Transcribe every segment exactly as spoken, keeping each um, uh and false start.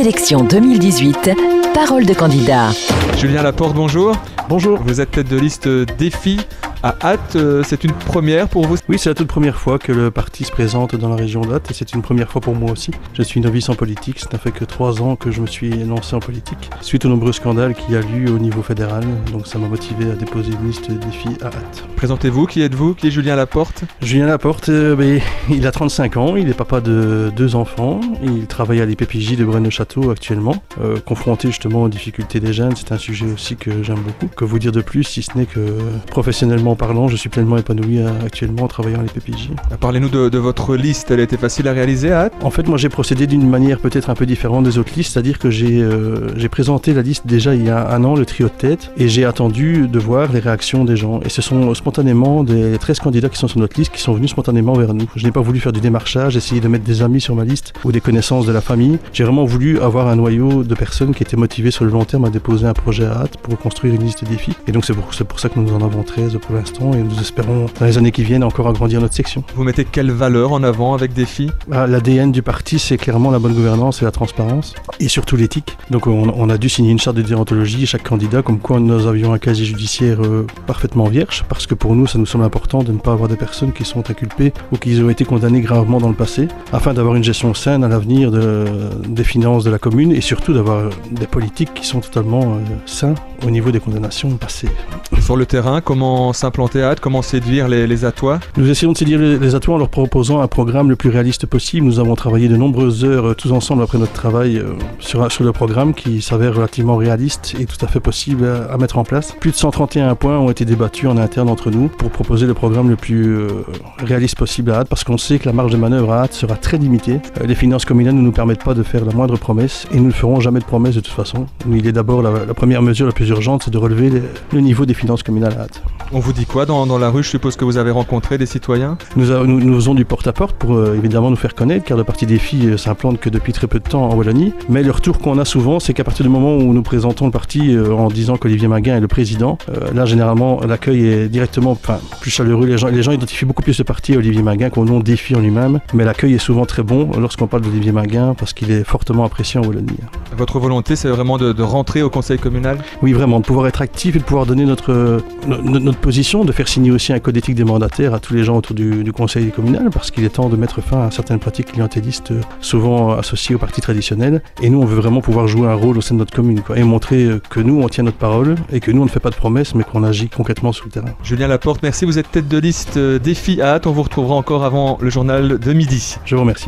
Élections deux mille dix-huit, parole de candidat. Julien Laporte, bonjour. Bonjour. Vous êtes tête de liste Défi à Ath. C'est une première pour vous? Oui, c'est la toute première fois que le parti se présente dans la région d'Ath et c'est une première fois pour moi aussi. Je suis novice en politique, ça n'a fait que trois ans que je me suis lancé en politique, suite aux nombreux scandales qu'il y a eu au niveau fédéral, donc ça m'a motivé à déposer une liste Défi à Ath. Présentez-vous, qui êtes-vous? Qui est Julien Laporte? Julien Laporte, euh, ben, il a trente-cinq ans, il est papa de deux enfants, il travaille à l'I P P J de Braine-le-Château actuellement. Euh, confronté justement aux difficultés des jeunes, c'est un sujet aussi que j'aime beaucoup. Que vous dire de plus, si ce n'est que professionnellement parlant, je suis pleinement épanoui euh, actuellement en travaillant à l'I P P J. Parlez-nous de, de votre liste, elle était facile à réaliser à Ath? En fait, moi j'ai procédé d'une manière peut-être un peu différente des autres listes, c'est-à-dire que j'ai euh, j'ai présenté la liste déjà il y a un an, le trio de tête, et j'ai attendu de voir les réactions des gens. Et ce sont spontanément des treize candidats qui sont sur notre liste qui sont venus spontanément vers nous. Je n'ai pas voulu faire du démarchage, essayer de mettre des amis sur ma liste ou des connaissances de la famille. J'ai vraiment voulu avoir un noyau de personnes qui étaient motivées sur le long terme à déposer un projet à Ath pour construire une liste de défis. Et donc c'est pour, c'est pour ça que nous en avons treize pour l'instant et nous espérons dans les années qui viennent encore agrandir notre section. Vous mettez quelle valeur en avant avec Défi? Ah, l'A D N du parti, c'est clairement la bonne gouvernance et la transparence et surtout l'éthique. Donc on, on a dû signer une charte de déontologie chaque candidat comme quoi nous avions un casier judiciaire euh, parfaitement vierge parce que pour nous ça nous semble important de ne pas avoir des personnes qui sont inculpées ou qui ont été condamnées gravement dans le passé afin d'avoir une gestion saine à l'avenir de, des finances de la commune et surtout d'avoir des politiques qui sont totalement euh, sains au niveau des condamnations passées. Sur le terrain, comment s'implanter à Ath, comment séduire les, les Athois? Nous essayons de séduire les, les Athois en leur proposant un programme le plus réaliste possible. Nous avons travaillé de nombreuses heures euh, tous ensemble après notre travail euh, sur, sur le programme qui s'avère relativement réaliste et tout à fait possible à, à mettre en place. Plus de cent trente et un points ont été débattus en interne entre nous pour proposer le programme le plus euh, réaliste possible à Ath parce qu'on sait que la marge de manœuvre à Ath sera très limitée. Euh, les finances communales ne nous permettent pas de faire la moindre promesse et nous ne ferons jamais de promesse de toute façon. Il est d'abord la, la première mesure la plus urgente, c'est de relever les, le niveau des finances communales à Ath. On vous dit quoi dans, dans la rue? Je suppose que vous avez rencontré des citoyens? Nous, a, nous, nous faisons du porte-à-porte pour euh, évidemment nous faire connaître car le Parti Défi euh, s'implante que depuis très peu de temps en Wallonie. Mais le retour qu'on a souvent, c'est qu'à partir du moment où nous présentons le parti euh, en disant qu'Olivier Maguin est le président, euh, là généralement l'accueil est directement enfin, plus chaleureux. Les gens, les gens identifient beaucoup plus le parti à Olivier Maguin qu'au nom Défi en lui-même. Mais l'accueil est souvent très bon lorsqu'on parle d'Olivier Maguin parce qu'il est fortement apprécié en Wallonie. Votre volonté, c'est vraiment de, de rentrer au conseil communal? Oui, vraiment, de pouvoir être actif et de pouvoir donner notre, euh, notre, notre position, de faire signer aussi un code éthique des mandataires à tous les gens autour du, du conseil communal parce qu'il est temps de mettre fin à certaines pratiques clientélistes euh, souvent associées aux partis traditionnels. Et nous, on veut vraiment pouvoir jouer un rôle au sein de notre commune quoi, et montrer euh, que nous, on tient notre parole et que nous, on ne fait pas de promesses mais qu'on agit concrètement sur le terrain. Julien Laporte, merci. Vous êtes tête de liste euh, Défi à Ath. On vous retrouvera encore avant le journal de midi. Je vous remercie.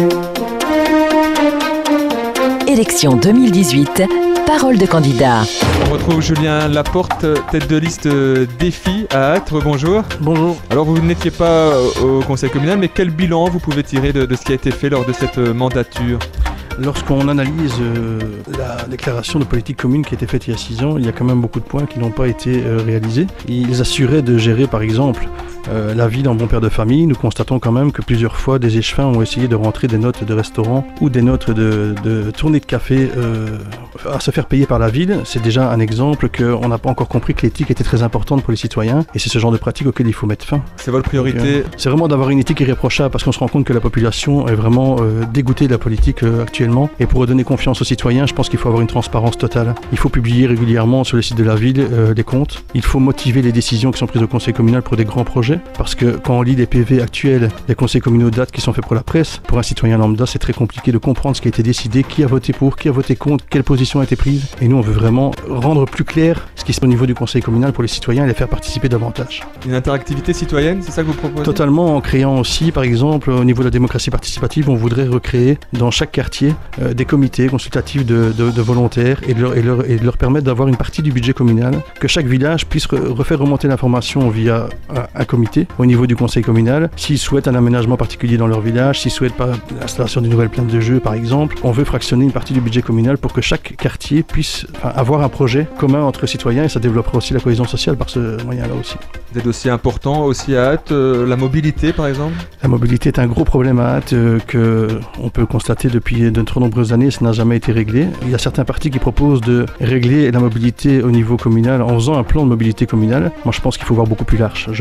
Élections deux mille dix-huit, parole de candidat. On retrouve Julien Laporte, tête de liste Défi à Ath. Bonjour. Bonjour. Alors vous n'étiez pas au conseil communal, mais quel bilan vous pouvez tirer de, de ce qui a été fait lors de cette mandature? Lorsqu'on analyse euh, la déclaration de politique commune qui a été faite il y a six ans, il y a quand même beaucoup de points qui n'ont pas été euh, réalisés. Ils assuraient de gérer par exemple euh, la ville en bon père de famille. Nous constatons quand même que plusieurs fois des échevins ont essayé de rentrer des notes de restaurant ou des notes de, de tournée de café euh, à se faire payer par la ville. C'est déjà un exemple qu'on n'a pas encore compris que l'éthique était très importante pour les citoyens et c'est ce genre de pratique auquel il faut mettre fin. C'est votre priorité? Donc, euh, c'est vraiment d'avoir une éthique irréprochable parce qu'on se rend compte que la population est vraiment euh, dégoûtée de la politique euh, actuelle. Et pour redonner confiance aux citoyens, je pense qu'il faut avoir une transparence totale. Il faut publier régulièrement sur le site de la ville euh, les comptes. Il faut motiver les décisions qui sont prises au conseil communal pour des grands projets. Parce que quand on lit les P V actuels des conseils communaux d'Ath qui sont faits pour la presse, pour un citoyen lambda, c'est très compliqué de comprendre ce qui a été décidé, qui a voté pour, qui a voté contre, quelle position a été prise. Et nous, on veut vraiment rendre plus clair ce qui se passe au niveau du conseil communal pour les citoyens et les faire participer davantage. Une interactivité citoyenne, c'est ça que vous proposez? Totalement, en créant aussi, par exemple, au niveau de la démocratie participative, on voudrait recréer dans chaque quartier Euh, des comités consultatifs de, de, de volontaires et de, leur, et, leur, et de leur permettre d'avoir une partie du budget communal, que chaque village puisse re, refaire remonter l'information via un, un comité au niveau du conseil communal. S'ils souhaitent un aménagement particulier dans leur village, s'ils souhaitent pas l'installation d'une nouvelle plaine de jeu par exemple, on veut fractionner une partie du budget communal pour que chaque quartier puisse enfin, avoir un projet commun entre citoyens et ça développera aussi la cohésion sociale par ce moyen-là aussi. Des dossiers importants aussi à Ath, euh, la mobilité par exemple? La mobilité est un gros problème à Ath euh, qu'on peut constater depuis de trop nombreuses années, ça n'a jamais été réglé. Il y a certains partis qui proposent de régler la mobilité au niveau communal en faisant un plan de mobilité communale. Moi je pense qu'il faut voir beaucoup plus large. Je pense qu'il faut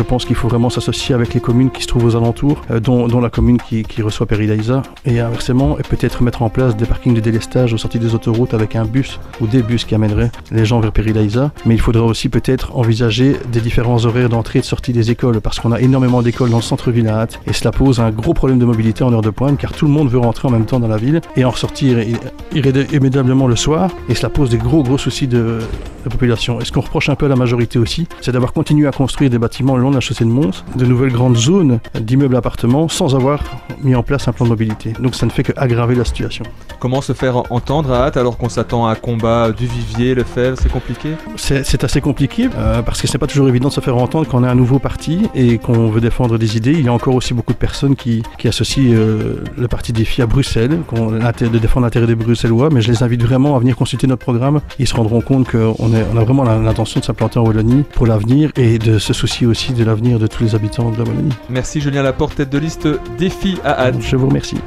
faut vraiment s'associer avec les communes qui se trouvent aux alentours, euh, dont, dont la commune qui, qui reçoit Péridaïsa, et inversement, et peut-être mettre en place des parkings de délestage aux sorties des autoroutes avec un bus ou des bus qui amèneraient les gens vers Péridaïsa. Mais il faudra aussi peut-être envisager des différents horaires d'entrée et de sortie des écoles, parce qu'on a énormément d'écoles dans le centre-ville à Ath, et cela pose un gros problème de mobilité en heure de pointe, car tout le monde veut rentrer en même temps dans la ville et en ressortir immédiatement le soir, et cela pose des gros gros soucis de, de population. Et ce qu'on reproche un peu à la majorité aussi, c'est d'avoir continué à construire des bâtiments le long de la chaussée de Mons, de nouvelles grandes zones d'immeubles appartements, sans avoir mis en place un plan de mobilité. Donc ça ne fait qu'aggraver la situation. Comment se faire entendre à Ath alors qu'on s'attend à un combat du Vivier, Lefebvre, c'est compliqué? C'est, c'est assez compliqué euh, parce que c'est pas toujours évident de se faire entendre quand on est un nouveau parti et qu'on veut défendre des idées. Il y a encore aussi beaucoup de personnes qui, qui associent euh, le parti Défi à Bruxelles, qu'on a de défendre l'intérêt des Bruxellois, mais je les invite vraiment à venir consulter notre programme. Ils se rendront compte qu'on est, on a vraiment l'intention de s'implanter en Wallonie pour l'avenir et de se soucier aussi de l'avenir de tous les habitants de la Wallonie. Merci Julien Laporte, tête de liste Défi à Ath. Je vous remercie.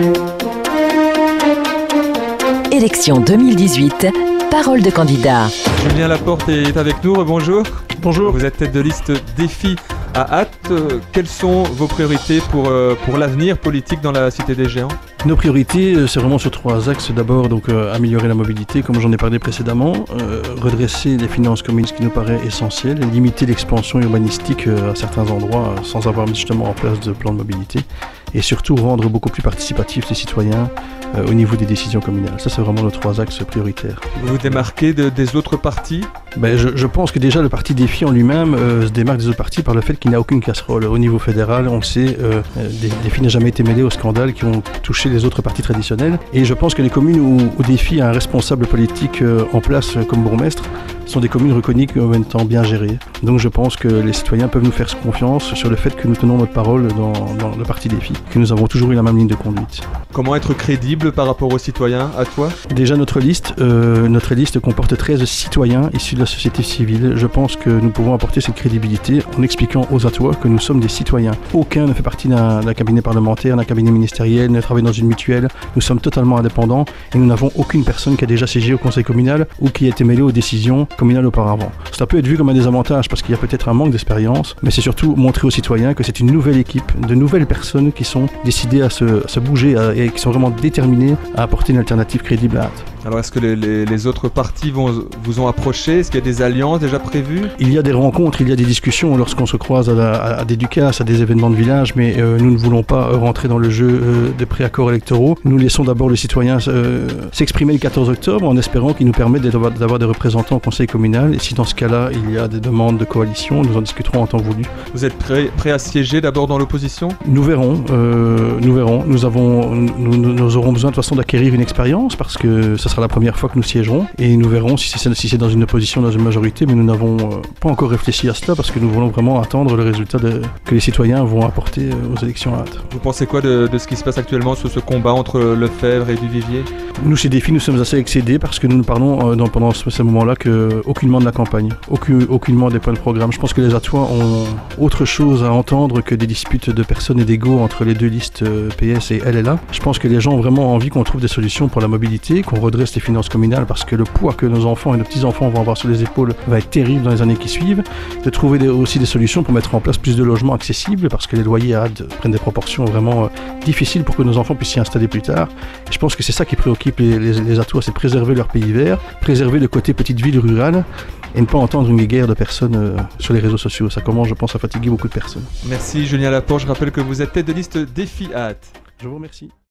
Élection deux mille dix-huit, parole de candidat. Julien Laporte est avec nous, bonjour. Bonjour. Vous êtes tête de liste Défi à Ath. Euh, quelles sont vos priorités pour, euh, pour l'avenir politique dans la Cité des Géants? Nos priorités, euh, c'est vraiment sur trois axes. D'abord, donc, euh, améliorer la mobilité, comme j'en ai parlé précédemment, euh, redresser les finances communes, ce qui nous paraît essentiel, limiter l'expansion urbanistique euh, à certains endroits euh, sans avoir justement en place de plan de mobilité, et surtout rendre beaucoup plus participatifs les citoyens euh, au niveau des décisions communales. Ça, c'est vraiment nos trois axes prioritaires. Vous vous démarquez de, des autres partis? ben, je, je pense que déjà le parti Défi en lui-même euh, se démarque des autres partis par le fait qu'il n'a aucune casserole. Au niveau fédéral, on le sait, euh, Défi n'a jamais été mêlé aux scandales qui ont touché les autres partis traditionnels. Et je pense que les communes où, où Défi a un responsable politique euh, en place euh, comme bourgmestre sont des communes reconnues comme en même temps bien gérées. Donc je pense que les citoyens peuvent nous faire confiance sur le fait que nous tenons notre parole dans, dans le parti Défi, que nous avons toujours eu la même ligne de conduite. Comment être crédible par rapport aux citoyens, à toi? Déjà notre liste, euh, notre liste comporte treize citoyens issus de la société civile. Je pense que nous pouvons apporter cette crédibilité en expliquant aux Athois que nous sommes des citoyens. Aucun ne fait partie d'un, d'un cabinet parlementaire, d'un cabinet ministériel, ne travaille dans une mutuelle. Nous sommes totalement indépendants et nous n'avons aucune personne qui a déjà siégé au conseil communal ou qui a été mêlée aux décisions communales auparavant. Cela peut être vu comme un désavantage parce qu'il y a peut-être un manque d'expérience, mais c'est surtout montrer aux citoyens que c'est une nouvelle équipe, de nouvelles personnes qui sont décidées à se, à se bouger à, et qui sont vraiment déterminées à apporter une alternative crédible à Ath. Alors est-ce que les, les, les autres partis vont, vous ont approché? Est-ce qu'il y a des alliances déjà prévues? Il y a des rencontres, il y a des discussions lorsqu'on se croise à, la, à, à des ducasses, à des événements de village, mais euh, nous ne voulons pas rentrer dans le jeu euh, des préaccords électoraux. Nous laissons d'abord les citoyens euh, s'exprimer le quatorze octobre en espérant qu'ils nous permettent d'avoir, d'avoir des représentants au conseil communal. Et si dans ce cas-là, il y a des demandes de coalition, nous en discuterons en temps voulu. Vous êtes prêt, prêt à siéger d'abord dans l'opposition? Nous verrons, euh, nous verrons. Nous, avons, nous, nous aurons besoin de toute façon d'acquérir une expérience parce que ça sera la première fois que nous siégerons et nous verrons si c'est, si c'est dans une opposition, dans une majorité, mais nous n'avons euh, pas encore réfléchi à cela parce que nous voulons vraiment attendre le résultat de, que les citoyens vont apporter euh, aux élections à Ath. Vous pensez quoi de, de ce qui se passe actuellement sur ce combat entre Lefebvre et Duvivier? Nous, chez Défi, nous sommes assez excédés parce que nous ne parlons euh, dans, pendant ce, ce moment-là que aucunement de la campagne, aucun, aucunement des points de programme. Je pense que les Athois ont autre chose à entendre que des disputes de personnes et d'ego entre les deux listes euh, P S et L L A. Je pense que les gens ont vraiment envie qu'on trouve des solutions pour la mobilité, qu'on redresse les finances communales parce que le poids que nos enfants et nos petits-enfants vont avoir sur les épaules va être terrible dans les années qui suivent, de trouver des, aussi des solutions pour mettre en place plus de logements accessibles parce que les loyers à Ath prennent des proportions vraiment euh, difficiles pour que nos enfants puissent s'y installer plus tard. Et je pense que c'est ça qui préoccupe les, les, les Athois, c'est préserver leur pays vert, préserver le côté petite ville rurale et ne pas entendre une guerre de personnes euh, sur les réseaux sociaux. Ça commence, je pense, à fatiguer beaucoup de personnes. Merci Julien Laporte, je rappelle que vous êtes tête de liste Défi à Ath. Je vous remercie.